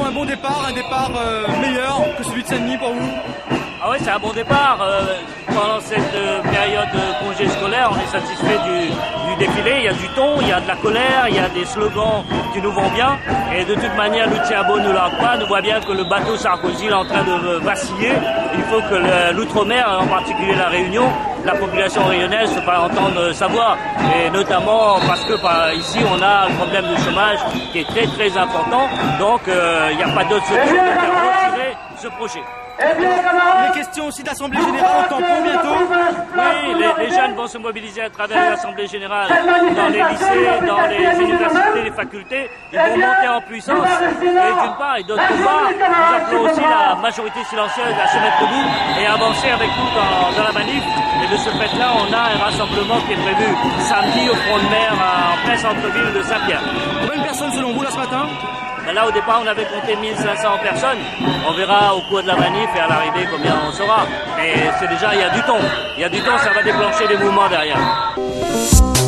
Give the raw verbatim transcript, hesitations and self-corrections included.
un bon départ, un départ euh, meilleur que celui de Saint-Denis pour vous? Ah oui, c'est un bon départ. Euh, pendant cette euh, période de congé scolaire, on est satisfait du, du défilé. Il y a du ton, il y a de la colère, il y a des slogans qui nous vont bien. Et de toute manière, Luciabo ne l'a pas. Nous voit bien que le bateau Sarkozy est en train de vaciller. Il faut que l'outre-mer, en particulier la Réunion, la population réunionnaise se fasse entendre sa voix. Et notamment parce que par ici, on a un problème de chômage qui est très très important. Donc, euh, il n'y a pas d'autre solution que de faire retirer ce projet. Il est question aussi d'Assemblée Générale au tampon bientôt. Oui, les, les jeunes vont se mobiliser à travers l'Assemblée Générale dans les lycées, dans les universités, les facultés. Ils vont monter en puissance. Et d'une part et d'autre part, nous appelons aussi la majorité silencieuse à se mettre debout et avancer avec nous dans, dans la manif. Et de ce fait-là, on a un rassemblement qui est prévu samedi au front de mer en plein centre-ville de Saint-Pierre. Combien de personnes selon vous là ce matin? Ben là, au départ, on avait compté mille cinq cents personnes. On verra au cours de la manif et à l'arrivée combien on sera. Mais c'est déjà, il y a du ton. Il y a du ton, ça va déclencher des mouvements derrière.